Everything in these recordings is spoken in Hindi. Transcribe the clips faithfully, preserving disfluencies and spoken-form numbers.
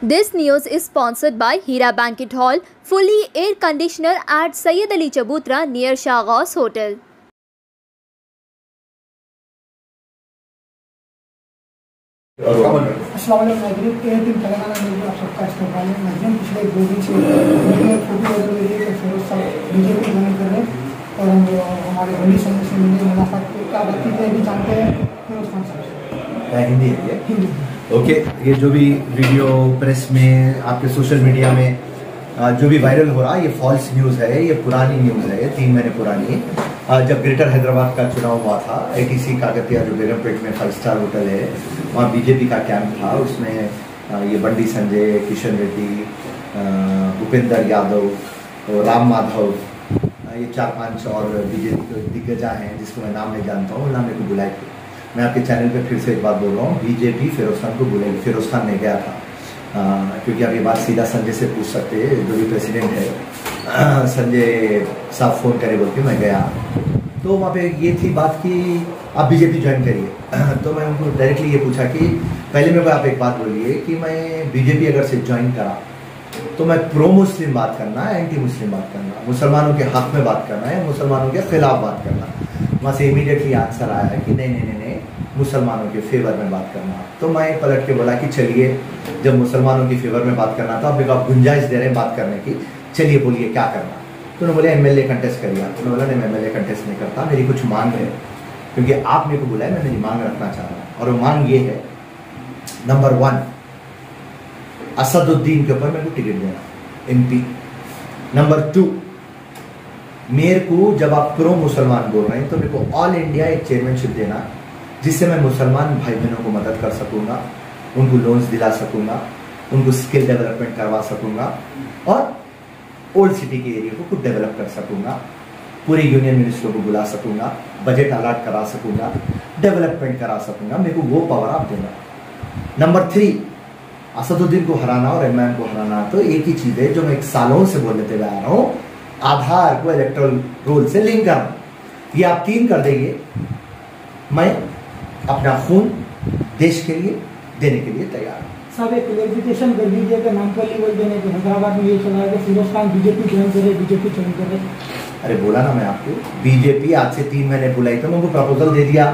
This news is sponsored by Hira Banquet Hall, fully air conditioner at Syed Ali Chabutra near Shahghaus Hotel. अस्सलाम वालेकुम। एक दिन तेलंगाना में आप सबका इस्तेमाल है। मध्यम पिछले दो दिन से फोटो वगैरह मिली है फिरोज साहब बीजेपी ज्वाइन कर रहे हैं और हम हमारे बड़ी समझ से मिले मुलाकात को क्या बात है भी जानते हैं फिरोज खान साहब। हिंदी है हिंदी ओके। ये जो भी वीडियो प्रेस में आपके सोशल मीडिया में जो भी वायरल हो रहा है ये फॉल्स न्यूज़ है, ये पुरानी न्यूज़ है, ये तीन महीने पुरानी है। जब ग्रेटर हैदराबाद का चुनाव हुआ था, एटीसी काकतिया जो बेगमपेट में फाइव स्टार होटल है वहाँ बीजेपी का कैंप था। उसमें ये बंडी संजय, किशन रेड्डी, भूपेंद्र यादव, राम माधव, ये चार पांच और बीजेपी के दिग्गजा हैं जिसको मैं नाम नहीं जानता हूँ, नाम मेरे को बुलाए थे। मैं आपके चैनल पे फिर से एक बात बोल रहा हूँ, बीजेपी फिरोज खान को बुलाई, फिरोज खान नहीं गया था। आ, क्योंकि आप ये बात सीधा संजय से पूछ सकते हैं, जो भी प्रेसिडेंट है। संजय साहब फ़ोन करे बोल के मैं गया, तो वहाँ पे ये थी बात कि आप बीजेपी ज्वाइन करिए। तो मैं उनको डायरेक्टली ये पूछा कि पहले मेरे को आप एक बात बोलिए कि मैं बीजेपी अगर से ज्वाइन करा तो मैं प्रो मुस्लिम बात करना है, एंटी मुस्लिम बात करना, मुसलमानों के हक में बात करना है, मुसलमानों के खिलाफ बात करना। वहाँ से इमीडिएटली आंसर आया है कि नहीं नहीं नहीं नहीं मुसलमानों के फेवर में बात करना। तो मैं पलट के बोला कि चलिए, जब मुसलमानों की फेवर में बात करना था, आप मेरे को आप गुंजाइश दे रहे हैं बात करने की, चलिए बोलिए क्या करना। तो उन्होंने बोला एमएलए कंटेस्ट करिए। उन्होंने बोला नहीं मैं एमएलए कंटेस्ट नहीं करता, मेरी कुछ मांग है, क्योंकि आप मेरे को बुलाए, मैं मेरी मांग रखना चाह रहा हूँ। और वो मांग ये है, नंबर वन, असदुद्दीन के ऊपर मेरे को टिकट देना एमपी। नंबर टू, मेरे को जब आप प्रो मुसलमान बोल रहे हैं तो मेरे को ऑल इंडिया एक चेयरमैनशिप देना, जिससे मैं मुसलमान भाई बहनों को मदद कर सकूंगा, उनको लोन्स दिला सकूंगा, उनको स्किल डेवलपमेंट करवा सकूंगा और ओल्ड सिटी के एरिया को खुद डेवलप कर सकूंगा, पूरे यूनियन मिनिस्टरों को बुला सकूंगा, बजट अलॉट करा सकूंगा, डेवलपमेंट करा सकूंगा। मेरे को वो पावर आप देना। नंबर थ्री, असदुद्दीन को हराना और एमआईएम को हराना तो एक ही चीज है, जो मैं एक सालों से बोलते हुए आ रहा हूँ, आधार को इलेक्टोरल रोल से लिंक करना। ये आप तीन कर देंगे, मैं अपना खून देश के लिए देने के लिए तैयार हूँ। साहब एक क्लेरिफिकेशन कर दीजिए कि नामपल्ली बोल देने के हैदराबाद में ये चला है कि फिरोज खान बीजेपी ज्वाइन करे, बीजेपी ज्वाइन करे। अरे बोला ना मैं आपको, बीजेपी आज से तीन महीने बुलाई तो मैं उनको प्रपोजल दे दिया,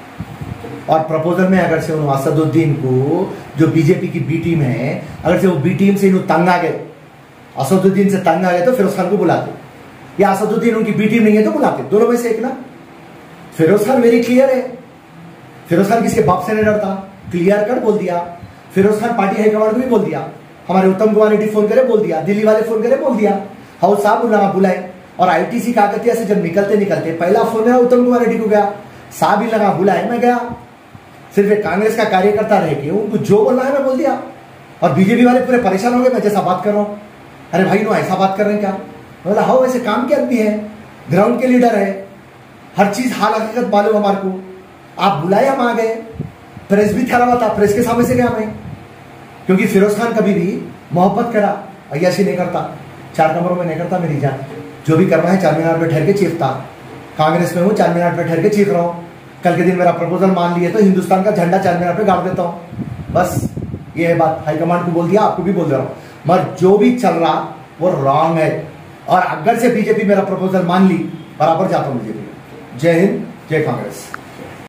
और प्रपोजल में अगर से उन असदुद्दीन को जो बीजेपी की बी टीम है, अगर से वो बी टीम से इन्हों तंग आ गए, असदुद्दीन से तंग आ गए तो फिरोज खान को बुलाते, या असदुद्दीन उनकी बी टीम नहीं है तो बुलाते, दोनों में से एक ना। फिरोज खान वेरी क्लियर है, फिरोज खान किसके बाप से नहीं डरता, क्लियर कट बोल दिया। फिरोज खान पार्टी हाईकमांड को भी बोल दिया, हमारे उत्तम कुमार रेड्डी फोन करे बोल दिया, दिल्ली वाले फोन करे बोल दिया, हाउस साहब उन्हें बुलाए। और आईटीसी काकतिया से जब निकलते निकलते पहला फोन है उत्तम कुमार रेड्डी को गया, साहब ही लगा बुलाए, मैं गया। सिर्फ एक कांग्रेस का कार्यकर्ता रह के उनको जो बोलना है मैं बोल दिया, और बीजेपी वाले पूरे परेशान हो गए मैं जैसा बात कर रहा हूँ। अरे भाई नो ऐसा बात कर रहे हैं क्या? बोला हाँ वैसे काम के आदमी है, ग्राउंड के लीडर है, हर चीज हाल हकीकत मालूम हमारे को। आप बुलाए, हम आ गए, प्रेस भी ठहरा हुआ था, प्रेस के सामने से गया मैं, क्योंकि फिरोज खान कभी भी मोहब्बत करा, अय्याशी नहीं करता, चार कमरों में नहीं करता मेरी जान। जो भी करना है चार मीनार पे ठहर के चीखता, कांग्रेस में हूँ चार मीनार पे ठहर के चीख रहा हूँ। कल के दिन मेरा प्रपोजल मान लिए तो हिंदुस्तान का झंडा चार मीनार पे गाड़ देता हूँ, बस ये है बात। हाईकमांड को बोल दिया, आपको भी बोल दे रहा हूँ, मगर जो भी चल रहा वो रॉन्ग है। और अगर से बीजेपी मेरा प्रपोजल मान ली, बराबर जाता हूँ बीजेपी। जय हिंद, जय कांग्रेस।